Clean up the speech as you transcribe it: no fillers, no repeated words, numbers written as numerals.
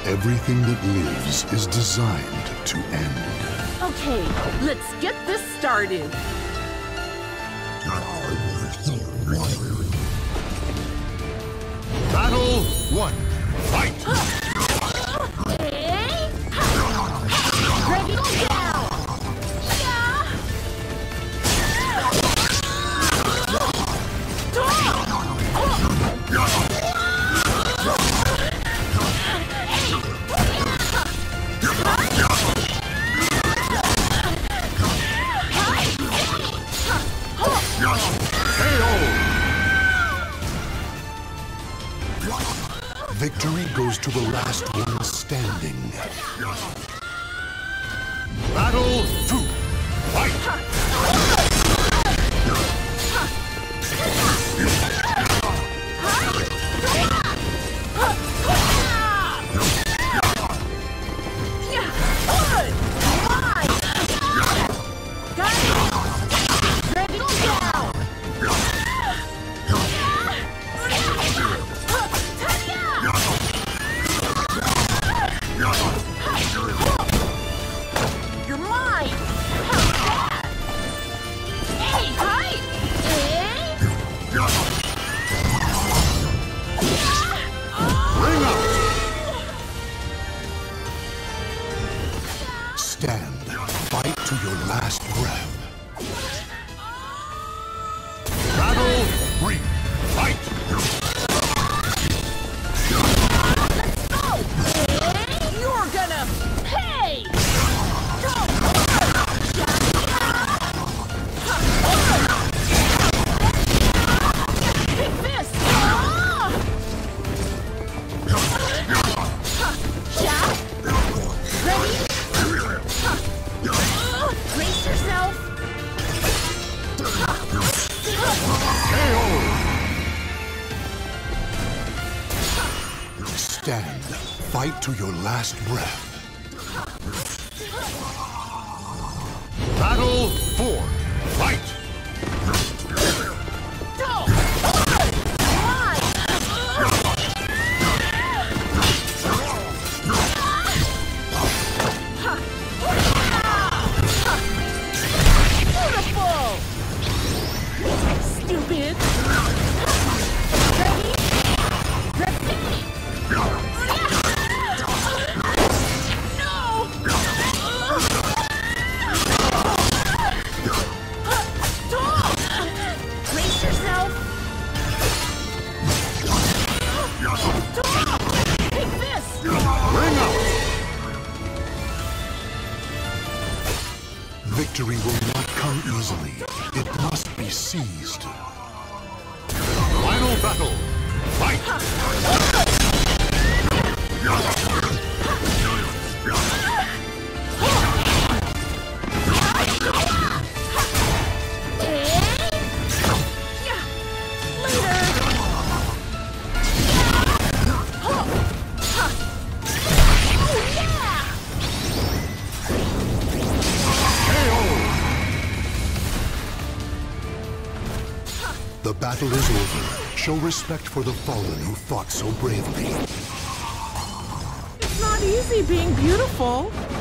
Everything that lives is designed to end. Okay, let's get this started. Battle 1. Fight! Ready, down! Victory goes to the last one standing. Battle 2. Fight! Stand. Fight to your last breath. Battle 3. Fight! You're gonna pay! Big fist! Ready? Brace yourself! Stand. Fight to your last breath. Battle 4. Fight! Stupid! Ready? Brace yourself! Big fist! Ring out! Victory will not come easily. It must be seized. Final battle. Fight! The battle is over. Show respect for the fallen who fought so bravely. It's not easy being beautiful.